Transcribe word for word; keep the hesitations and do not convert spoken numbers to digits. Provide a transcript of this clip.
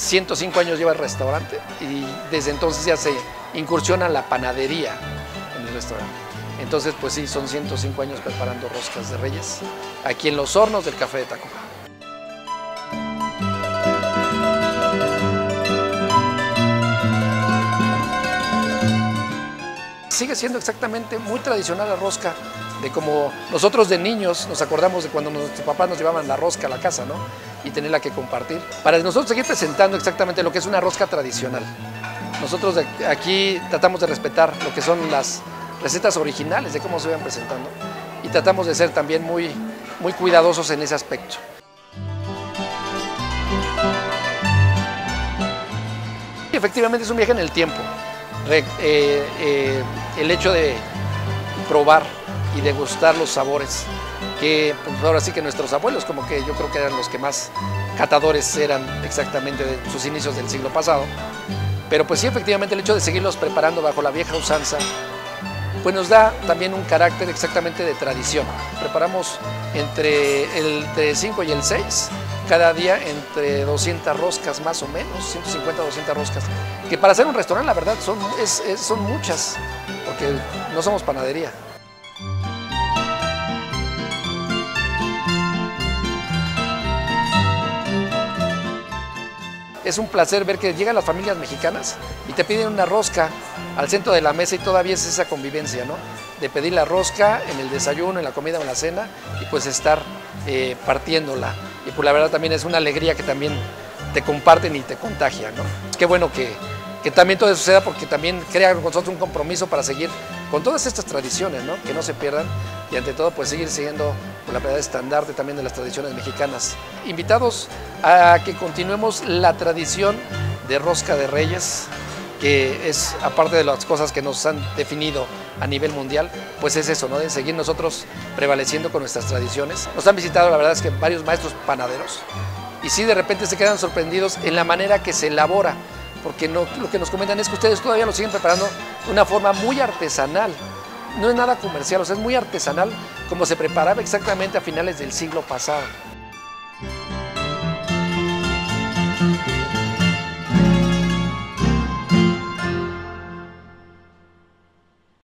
ciento cinco años lleva el restaurante y desde entonces ya se incursiona la panadería en el restaurante. Entonces, pues sí, son ciento cinco años preparando roscas de Reyes aquí en los hornos del Café de Tacuba. Sigue siendo exactamente muy tradicional la rosca, de como nosotros de niños nos acordamos de cuando nuestros papás nos llevaban la rosca a la casa, ¿no? Y tenerla que compartir. Para nosotros seguir presentando exactamente lo que es una rosca tradicional. Nosotros de aquí tratamos de respetar lo que son las recetas originales de cómo se van presentando y tratamos de ser también muy, muy cuidadosos en ese aspecto. Y efectivamente es un viaje en el tiempo. Re, eh, eh, el hecho de probar y degustar los sabores que pues ahora sí que nuestros abuelos como que yo creo que eran los que más catadores eran exactamente de sus inicios del siglo pasado, pero pues sí, efectivamente el hecho de seguirlos preparando bajo la vieja usanza pues nos da también un carácter exactamente de tradición. Preparamos entre el cinco y el seis, cada día entre doscientas roscas más o menos, ciento cincuenta a doscientas roscas, que para hacer un restaurante la verdad son, es, es, son muchas, porque no somos panadería. Es un placer ver que llegan las familias mexicanas y te piden una rosca al centro de la mesa y todavía es esa convivencia, ¿no? De pedir la rosca en el desayuno, en la comida o en la cena y pues estar eh, partiéndola. Y pues la verdad también es una alegría que también te comparten y te contagia, ¿no? Qué bueno que, que también todo eso suceda porque también crea con nosotros un compromiso para seguir con todas estas tradiciones, ¿no? Que no se pierdan y ante todo pues seguir siguiendo con la verdad estandarte también de las tradiciones mexicanas. Invitados a que continuemos la tradición de rosca de Reyes, que es, aparte de las cosas que nos han definido a nivel mundial, pues es eso, ¿no? De seguir nosotros prevaleciendo con nuestras tradiciones. Nos han visitado, la verdad es que varios maestros panaderos, y sí de repente se quedan sorprendidos en la manera que se elabora, porque no, lo que nos comentan es que ustedes todavía lo siguen preparando de una forma muy artesanal. No es nada comercial, o sea, es muy artesanal como se preparaba exactamente a finales del siglo pasado.